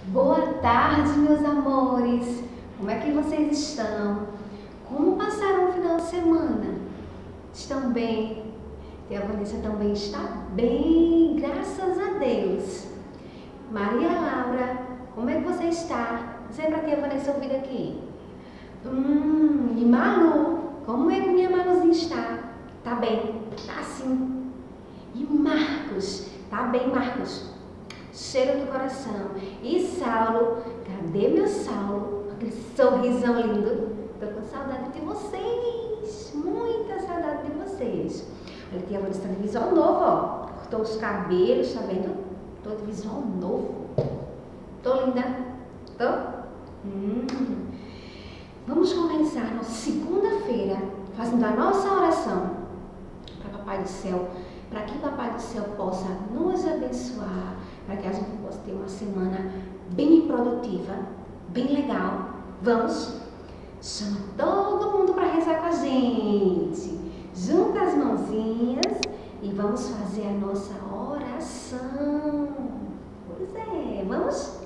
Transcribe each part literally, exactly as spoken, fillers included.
Boa tarde, meus amores! Como é que vocês estão? Como passaram o final de semana? Estão bem? E a Vanessa também está bem, graças a Deus. Maria Laura, como é que você está? Não sei pra que a Vanessa ouvir aqui. Hum, e Malu, como é que minha Maluzinha está? Tá bem? Tá sim. E Marcos, tá bem, Marcos? Cheiro do coração. E Saulo, cadê meu Saulo? Aquele sorrisão lindo. Tô com saudade de vocês. Muita saudade de vocês. Olha, tia Vanessa tá de visual novo, ó. Cortou os cabelos, tá vendo? Tô de visual novo. Tô linda? Tô? Hum. Vamos começar nossa segunda-feira fazendo a nossa oração para Papai do Céu, para que Papai do Céu possa nos abençoar, para que a gente possa ter uma semana bem produtiva, bem legal. Vamos? Chama todo mundo para rezar com a gente. Junta as mãozinhas e vamos fazer a nossa oração. Pois é, vamos?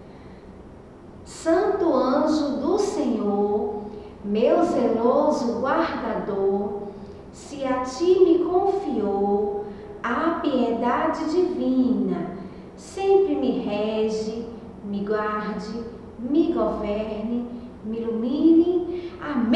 Santo anjo do Senhor, meu zeloso guardador, se a ti me confiou a piedade divina, sempre me rege, me guarde, me governe, me ilumine.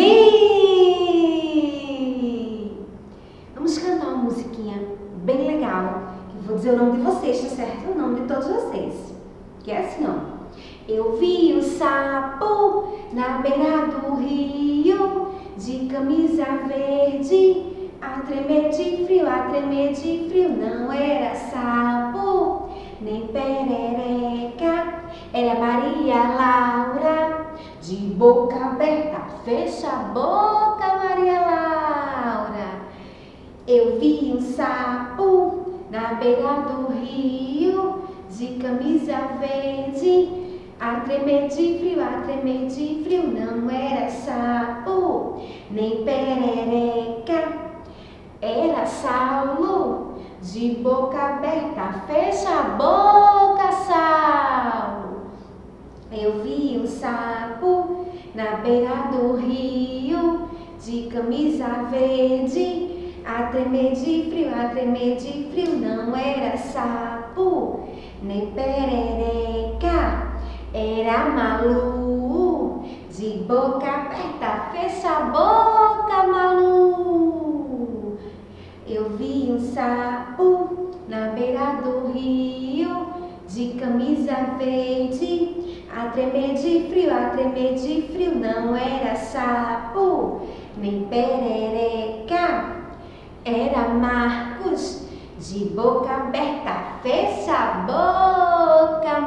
Amém! Vamos cantar uma musiquinha bem legal, que vou dizer o nome de vocês, tá certo? O nome de todos vocês, que é assim, ó. Eu vi o sapo na beira do rio, de camisa verde, a tremer de frio, a tremer de frio. Não era sapo, nem perereca, era Maria Laura, de boca aberta. Fecha a boca, Maria Laura. Eu vi um sapo na beira do rio, de camisa verde, a tremer de frio, a tremer de frio. Não era sapo, nem perereca, era Saulo, de boca aberta. Fecha a boca, Saulo. Eu vi um sapo na beira do rio, de camisa verde, a tremer de frio, a tremer de frio. Não era sapo, nem perereca, era Malu, de boca aberta. Fecha a boca, Malu. Eu vi um sapo na beira do rio, de camisa verde, a tremer de frio, a tremer de frio. Não era sapo, nem perereca, era Marcos, de boca aberta. Fecha a boca,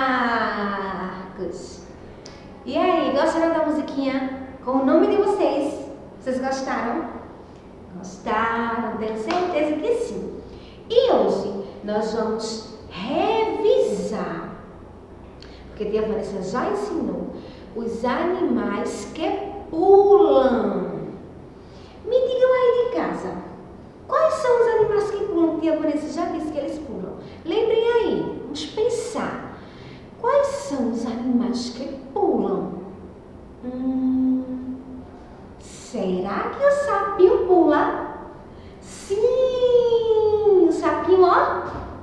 Marcos. E aí, gostaram da musiquinha com o nome de vocês? Vocês gostaram? Gostaram? Tenho certeza que sim. E hoje nós vamos revisar, porque a tia Vanessa já ensinou os animais que pulam. Me digam aí de casa, quais são os animais que pulam? Tia Vanessa já disse que eles pulam. Lembrem aí, vamos pensar. Quais são os animais que pulam? Hum, será que o sapinho pula? Sim, o sapinho, ó,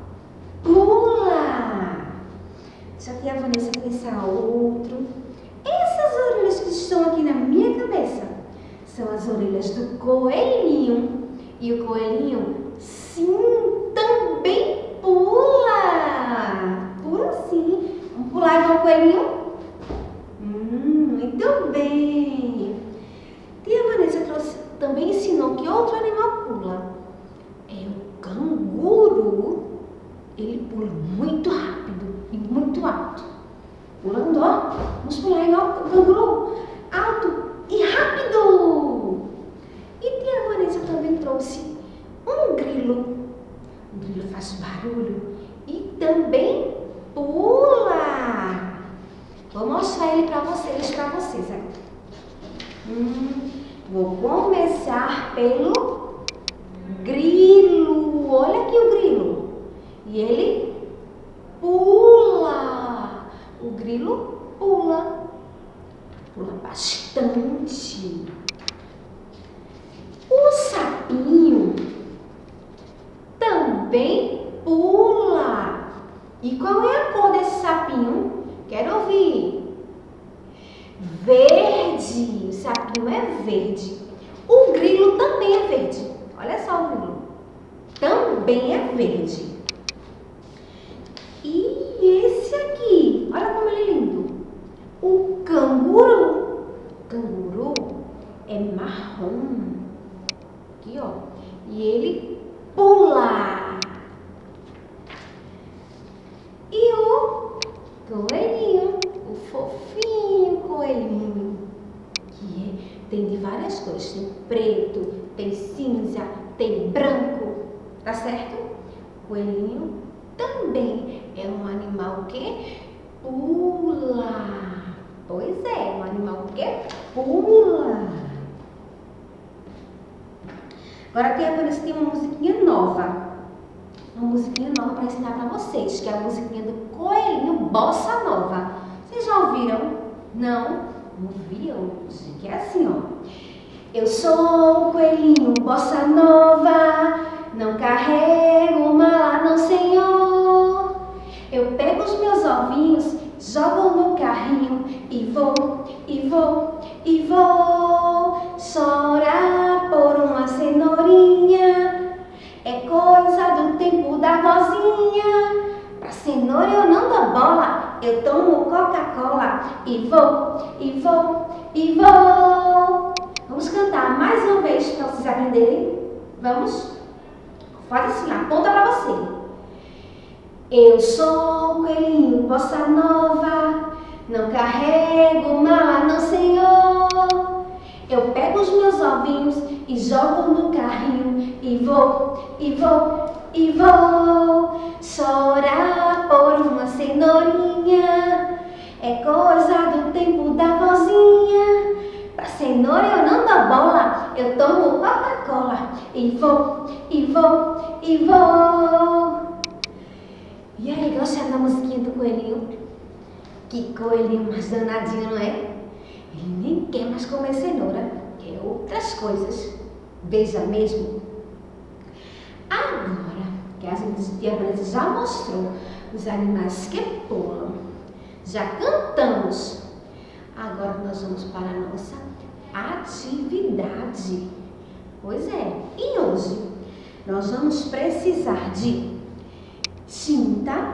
pula. Deixa a tia Vanessa pensar outro. Essas orelhas que estão aqui na minha cabeça são as orelhas do coelhinho. E o coelhinho, sim, também pula. Pula sim. Vamos pular igual o coelhinho? Hum, muito bem. Tia Vanessa trouxe, também ensinou que outro animal pula. É o canguru. Ele pula muito rápido e muito alto. Pulando, ó. Vamos pular igual o canguru. Alto e rápido. E tia Vanessa também trouxe um grilo. O grilo faz barulho e também pula. Vou mostrar ele para vocês, para vocês agora. Hum, vou começar pelo grilo. Olha aqui o grilo. E ele pula. O grilo pula, pula bastante. O sapinho também pula. E qual é a cor desse sapinho? Quero ouvir. Verde. O sapinho é verde. O grilo também é verde. Olha só o grilo. Também é verde. E esse aqui, olha como ele é lindo. O canguru. O canguru é marrom. Aqui, ó. E ele pula. E o coelhinho, o fofinho coelhinho, que é, tem de várias cores. Tem preto, tem cinza, tem branco. Tá certo? O coelhinho também é um animal que pula. Pois é, um animal que pula. Agora tem, aparece, tem uma musiquinha nova. Uma musiquinha nova para ensinar para vocês, que é a musiquinha do Coelhinho Bossa Nova. Vocês já ouviram? Não? Ouviram? Que é assim, ó. Eu sou o coelhinho Bossa Nova, não carrego mala, não, senhor. Eu pego os meus ovinhos, jogo no carrinho e vou, e vou, e vou chorar por uma cenourinha. É coisa do tempo da vozinha. Pra cenoura eu não dou bola, eu tomo Coca-Cola e vou, e vou, e vou. Vamos cantar mais uma vez para vocês aprenderem? Vamos? Pode ensinar, aponta para você. Eu sou o coelhinho Bossa Nova, não carrego mala, não, senhor. Eu pego os meus ovinhos e jogo no carrinho e vou, e vou, e vou chorar por uma cenourinha. É coisa do tempo da vozinha. Pra cenoura eu não dou bola, eu tomo Coca-Cola e vou, e vou, e vou. E aí, gostaram da musiquinha do coelhinho? Que coelhinho mais danadinho, não é? Ele nem quer mais comer cenoura, quer outras coisas. Veja mesmo. Agora, que a gente já mostrou os animais que pulam, já cantamos. Agora nós vamos para a nossa atividade. Pois é, e hoje nós vamos precisar de tinta,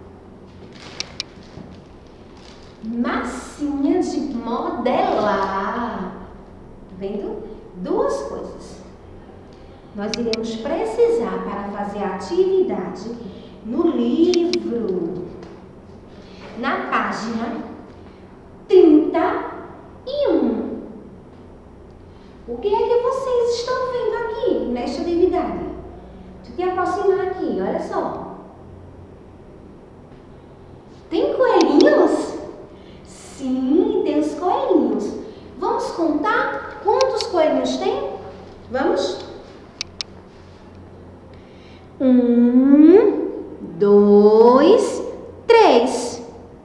massinha de modelar. Tá vendo? Duas coisas. Nós iremos precisar para fazer a atividade no livro, na página trinta e um. O que é que vocês estão vendo aqui nesta atividade? Deixa eu te aproximar aqui, olha só. Tem coelhinhos? Sim, tem os coelhinhos. Vamos contar quantos coelhinhos tem? Vamos? Um, dois, três.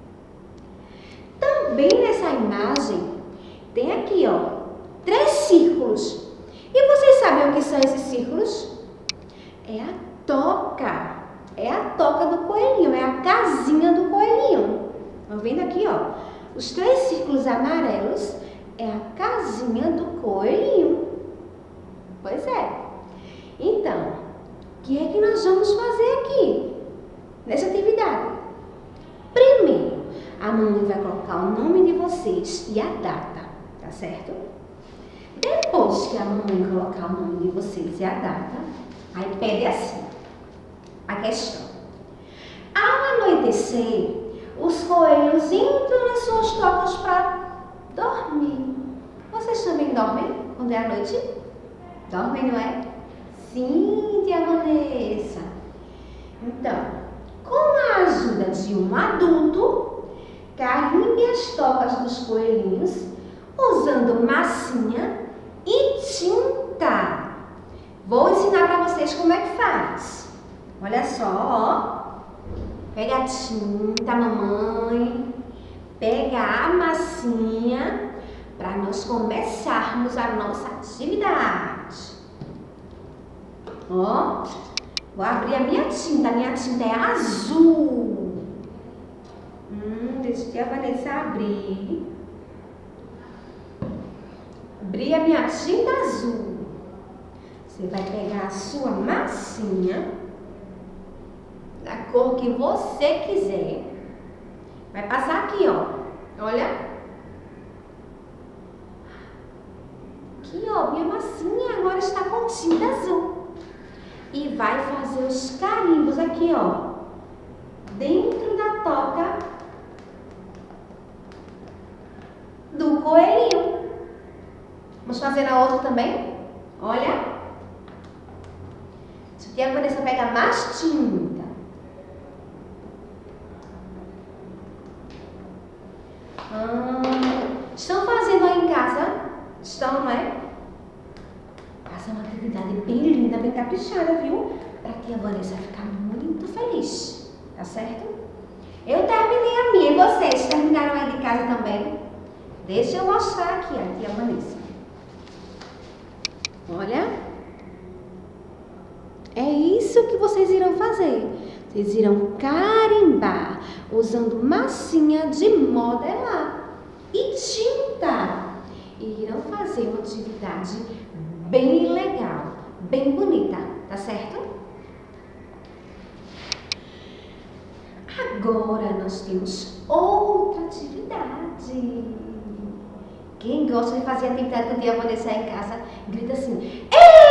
Também nessa imagem tem aqui, ó, três círculos. E vocês sabem o que são esses círculos? É a toca. É a toca do coelhinho, é a casinha do coelhinho. Estão vendo aqui, ó? Os três círculos amarelos é a casinha do coelhinho. Pois é. Então, o que é que nós vamos fazer aqui nessa atividade? Primeiro, a mamãe vai colocar o nome de vocês e a data, tá certo? Depois que a mamãe colocar o nome de vocês e a data, aí pede assim a questão. Ao anoitecer, os coelhos entram nas suas tocas para dormir. Vocês também dormem quando é à noite? Dormem, não é? Sim, tia Vanessa. Então, com a ajuda de um adulto, carimbe as tocas dos coelhinhos usando massinha e tinta. Vou ensinar para vocês como é que faz. Olha só, ó. Pega a tinta, mamãe. pegar a massinha para nós começarmos a nossa atividade. Ó, vou abrir a minha tinta. A minha tinta é azul. Hum, deixa a Vanessa abrir. Abrir a minha tinta azul. Você vai pegar a sua massinha da cor que você quiser. Vai passar aqui, ó. Olha. Aqui, ó, minha massinha agora está com tinta azul. E vai fazer os carimbos aqui, ó. Dentro da toca do coelhinho. Vamos fazer na outra também? Olha. Isso aqui a Vanessa pega mais tinta. Hum, estão fazendo aí em casa? Estão, não é? Faça uma atividade bem linda, bem caprichada, viu? Para que a Vanessa ficar muito feliz. Tá certo? Eu terminei a minha. E vocês terminaram aí de casa também? Deixa eu mostrar aqui, aqui a Vanessa. Olha. É isso que vocês irão fazer. Vocês irão carimbar usando massinha de modelar e tinta. E irão fazer uma atividade bem legal, bem bonita, tá certo? Agora nós temos outra atividade. Quem gosta de fazer atividade com a tia Vanessa em casa, grita assim: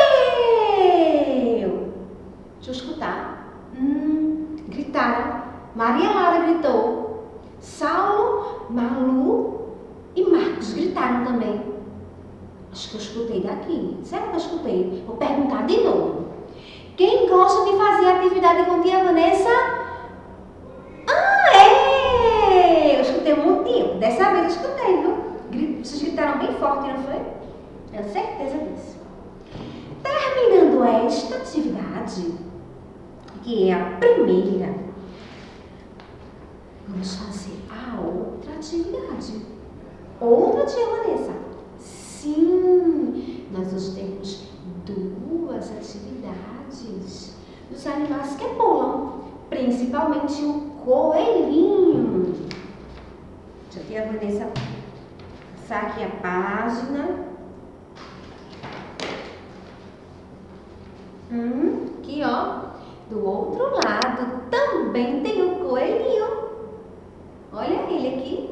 eu! Deixa eu escutar. Hum, gritaram. Maria Laura gritou. Saulo, Malu e Marcos gritaram também. Acho que eu escutei daqui. Será que eu escutei? Vou perguntar de novo. Quem gosta de fazer atividade com a tia Vanessa? Ah, é! Eu escutei um montinho. Dessa vez eu escutei, viu? Vocês gritaram bem forte, não foi? Tenho certeza disso. Terminando esta atividade, que é a primeira, vamos fazer a outra atividade. Outra, tia Vanessa? Sim, nós hoje temos duas atividades dos animais que pulam, principalmente o coelhinho. Deixa a tia Vanessa passar aqui a página. Hum, aqui, ó, do outro lado também tem o coelhinho. Olha ele aqui.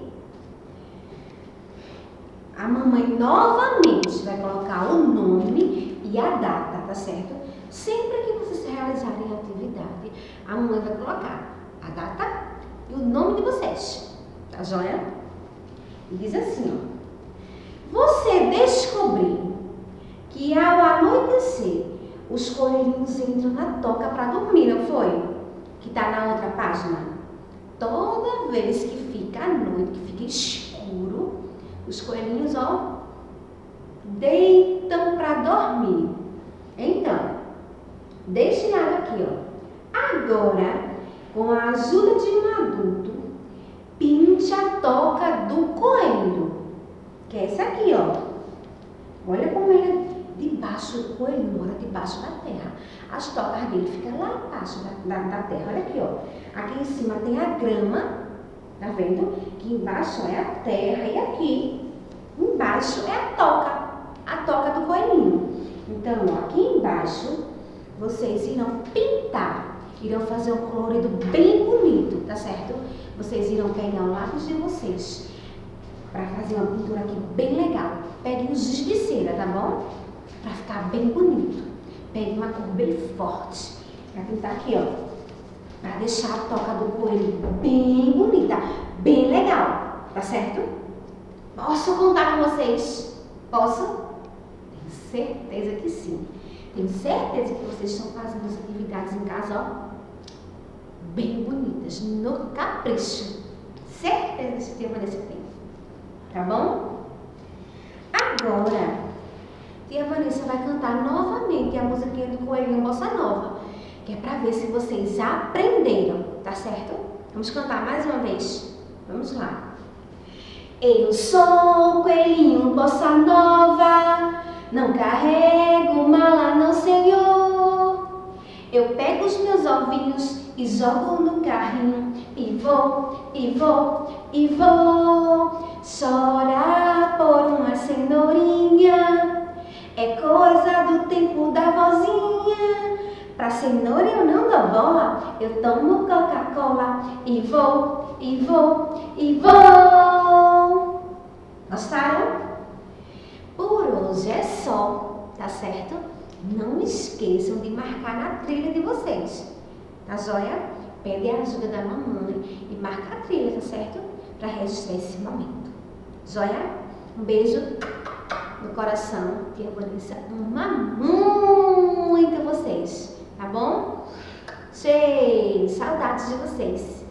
A mamãe novamente vai colocar o nome e a data, tá certo? Sempre que vocês realizarem a atividade, a mamãe vai colocar a data e o nome de vocês, tá joia? E diz assim, ó. Você descobriu que ao anoitecer os coelhinhos entram na toca para dormir, não foi? Que tá na outra página. Toda vez que fica à noite, que fica escuro, os coelhinhos, ó, deitam para dormir. Então, deste lado aqui, ó. Agora, com a ajuda de um adulto, pinte a toca do coelho. Que é essa aqui, ó. Olha como ele é debaixo, o coelho mora debaixo da terra. As tocas dele ficam lá embaixo da, da, da terra. Olha aqui, ó. Aqui em cima tem a grama, tá vendo? Aqui embaixo é a terra e aqui embaixo é a toca, a toca do coelhinho. Então, ó, aqui embaixo vocês irão pintar, irão fazer um colorido bem bonito, tá certo? Vocês irão pegar o lápis de vocês para fazer uma pintura aqui bem legal. Peguem os giz de cera, tá bom? Para ficar bem bonito. Pegue uma cor bem forte. Vai pintar aqui, ó. Para deixar a toca do coelho bem bonita, bem legal. Tá certo? Posso contar com vocês? Posso? Tenho certeza que sim. Tenho certeza que vocês estão fazendo as atividades em casa, ó, bem bonitas, no capricho. Certeza que tem Vanessa tem. Tá bom? Agora, tia Vanessa vai cantar novamente a musiquinha do Coelhinho Bossa Nova, que é para ver se vocês aprenderam, tá certo? Vamos cantar mais uma vez? Vamos lá. Eu sou coelhinho bossa nova, não carrego mala não, senhor. Eu pego os meus ovinhos e jogo no carrinho e vou, e vou, e vou. Chorar por uma cenourinha é coisa do tempo da vozinha. Pra cenoura eu não dou bola, eu tomo Coca-Cola e vou, e vou, e vou. Gostaram? Por hoje é só, tá certo? Não esqueçam de marcar na trilha de vocês, tá joia? Pede a ajuda da mamãe e marca a trilha, tá certo? Para registrar esse momento. Joia? Um beijo no coração. Tia Vanessa ama muito vocês, tá bom? Cheio, saudades de vocês.